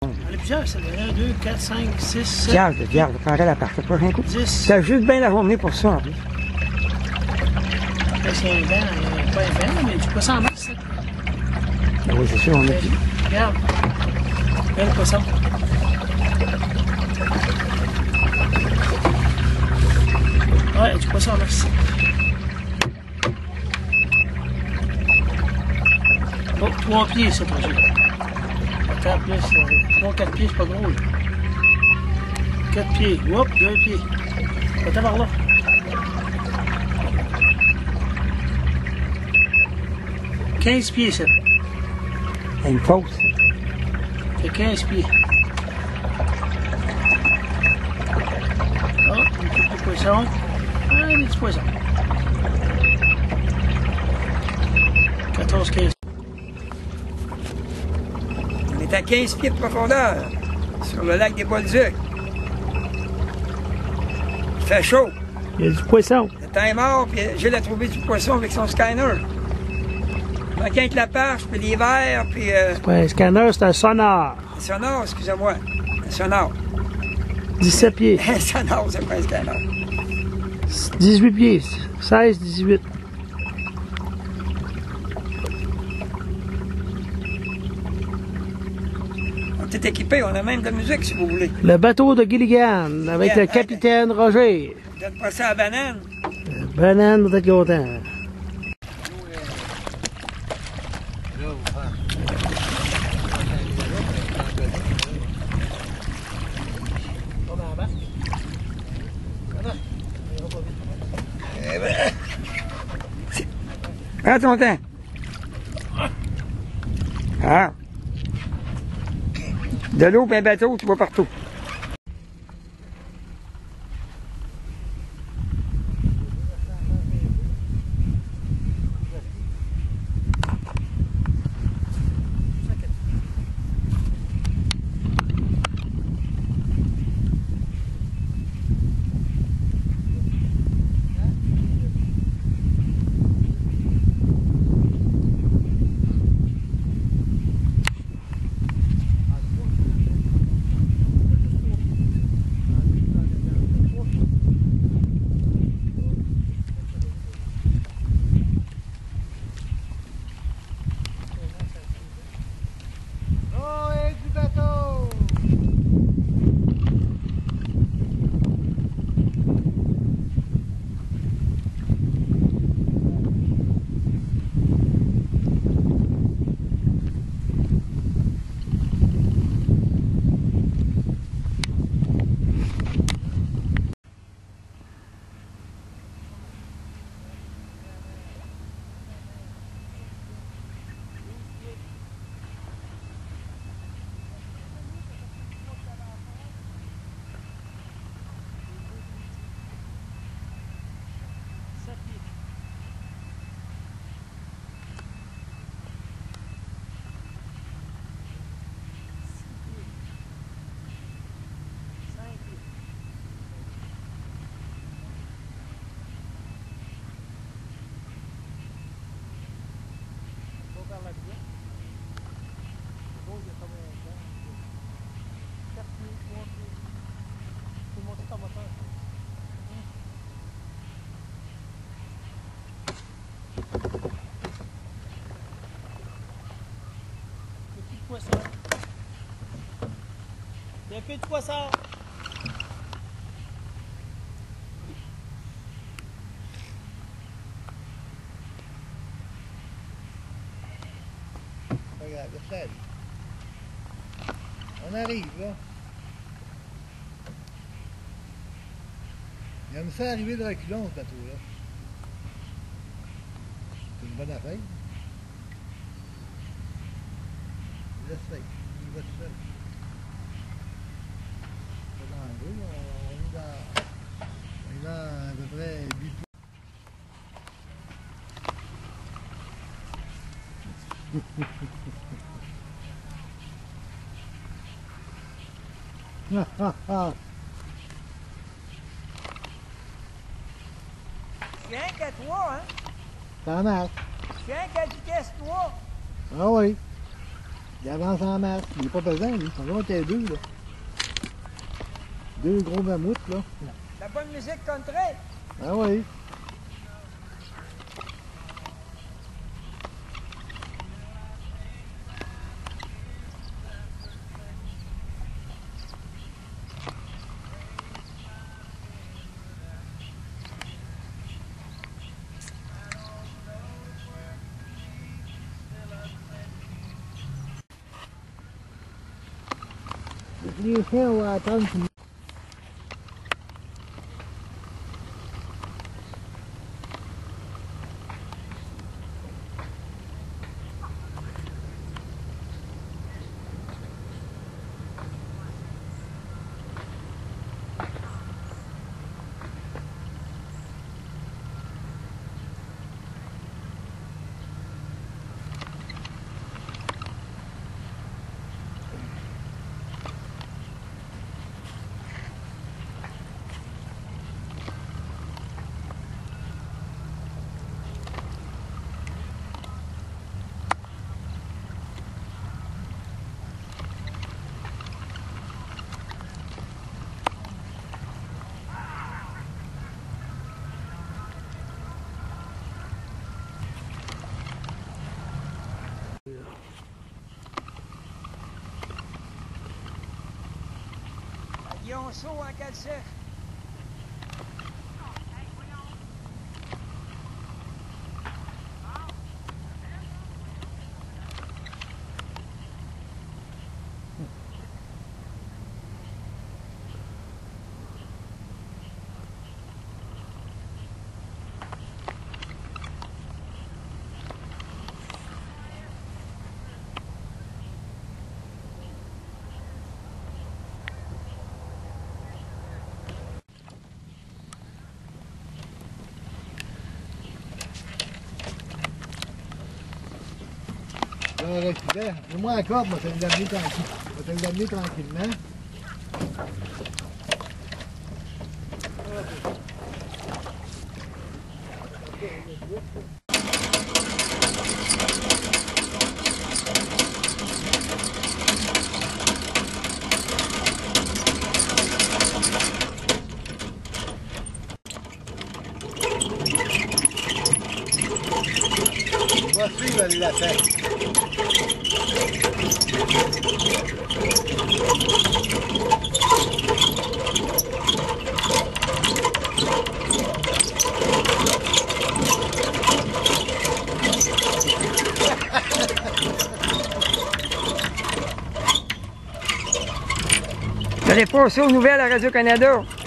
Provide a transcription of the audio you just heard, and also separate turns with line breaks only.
ensemble.
On est plusieurs, ça fait 1, 2, 4, 5, 6, 7.
Regarde, prendrai la part, le prochain coup.
10.
T'as juste bien la journée pour ça, en plus.
Là, c'est un vent, pas un vent, mais du poisson en masse.
Ah oui, c'est sûr, on est.
Regarde. Belle poisson. Ouais, du poisson en masse. Oh, 3 pieds, ça, projet. Attends, plus, 3-4 pieds, c'est pas gros, là. 4 pieds. Hop, 2 pieds. Attends par là. « 15 pieds, ça.
Une fausse.
C'est 15 pieds. Oh, une coupe de poisson. Ah, des petits poissons. 14-15.
On est à 15 pieds de profondeur, sur le lac des Bolduc. Il fait chaud.
Il y a du poisson.
Le temps est mort, puis Gilles a trouvé du poisson avec son scanner. Donc, avec la perche, puis les verres, puis...
C'est pas un scanner, c'est un sonar.
Un sonar, excusez-moi. Un sonar.
17 pieds.
Un sonar, c'est pas un scanner.
18 pieds. 16, 18.
On est équipés, on a même de la musique, si vous voulez.
Le bateau de Gilligan, avec le capitaine Roger.
Vous êtes passé à la banane?
Banane, vous êtes content.
Prends ton temps. Ah. De l'eau et un bateau, tu vas partout.
Il n'y a plus de poisson.
Regarde, ça arrive. On arrive, là. Il aime ça arriver de reculons, ce bateau-là. C'est une bonne affaire. Laisse faire. Il va tout seul. Pas dans l'eau, on est dans à peu près 8
C'est rien qu'à 3, hein?
T'en as.
C'est rien qu'à vitesse 3.
Ah oui. Il avance en masse. Il n'est pas pesant, lui. On va être deux, là. Deux gros mammouths, là.
La bonne musique country.
Ah oui. Les chiens, on va attendre.
Lionceau en calcef. Moi encore, moi, ça me l'amener tranquille. Je vais te l'amener tranquillement. On va suivre la fête. Vous allez passer aux nouvelles à Radio-Canada.